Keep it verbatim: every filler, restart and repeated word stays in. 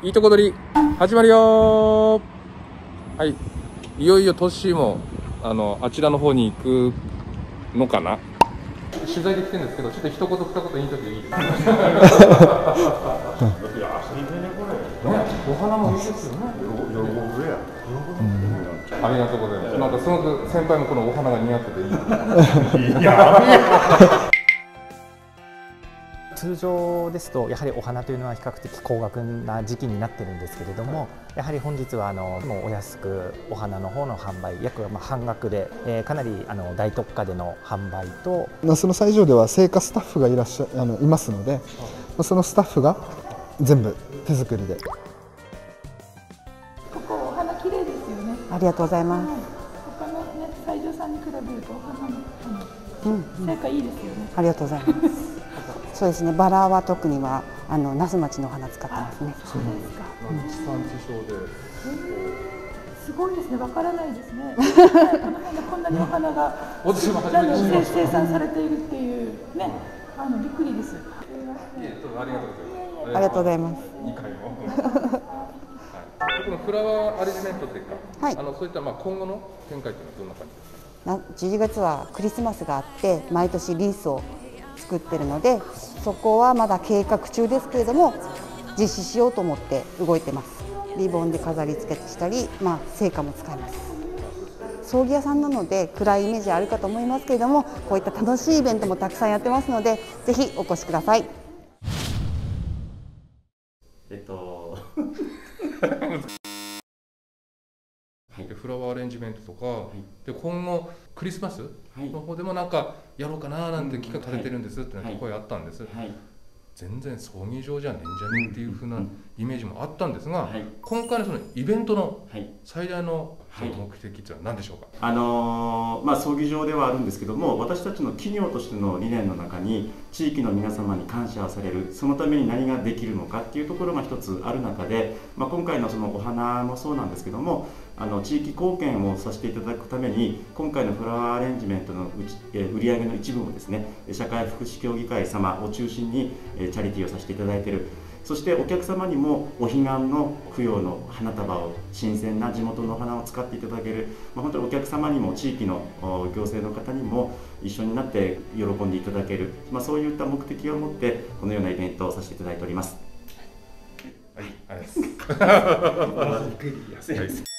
いいとこ取り始まるよー。はい、いよいよトッシーもあのあちらの方に行くのかな。取材で来てるんですけど、ちょっと一言二言インタビューいいですか。いや、いいねこれ。ね、お花もいいですよね。喜ぶや。ありがとうございます。なんかすごく先輩もこのお花が似合ってていい。いや。 通常ですとやはりお花というのは比較的高額な時期になっているんですけれども、やはり本日はあのもうお安くお花の方の販売約まあ半額で、えー、かなりあの大特価での販売と、 那須の斎場では製菓スタッフがいらっしゃあのいますので、そのスタッフが全部手作りで。 ここお花綺麗ですよね。 ありがとうございます。 他のね斎場さんに比べるとお花の成果いいですよね。 ありがとうございます。そうですね。バラは特にはあの那須町のお花使ってますね。 そうですか。 地産地消で。 すごいですね。わからないですね。この辺でこんなにお花が私も初めて知りました。 生産されているっていうね、あのびっくりです。 ありがとうございます。 ありがとうございます。 にかいも。このフラワーアレンジメントっていうか、はい、あのそういったまあ今後の展開というのはどんな感じですか。 じゅうがつはクリスマスがあって毎年リースを作ってるので、そこはまだ計画中ですけれども実施しようと思って動いてます。リボンで飾り付けしたり、まあ、生花も使います。葬儀屋さんなので暗いイメージあるかと思いますけれども、こういった楽しいイベントもたくさんやってますのでぜひお越しください。 えっとフラワーアレンジメントとか、はい、で今後クリスマスの方でもなんかやろうかななんて企画されてるんですって声あったんです、はいはい、全然葬儀場じゃねえんじゃねえっていう風なイメージもあったんですが、はい、今回のそのイベントの最大の目的っていうのは何でしょうか。 あのーまあ、葬儀場ではあるんですけども、私たちの企業としての理念の中に地域の皆様に感謝をされる、そのために何ができるのかっていうところが一つある中で、まあ、今回のそのお花もそうなんですけども、あの地域貢献をさせていただくために今回のフラワーアレンジメントのうち、えー、売り上げの一部をですね、社会福祉協議会様を中心に、えー、チャリティーをさせていただいている。そしてお客様にもお彼岸の供養の花束を、新鮮な地元のお花を使っていただける、まあ、本当にお客様にも地域の行政の方にも一緒になって喜んでいただける、まあ、そういった目的を持ってこのようなイベントをさせていただいております。 はい、ありがとうございます。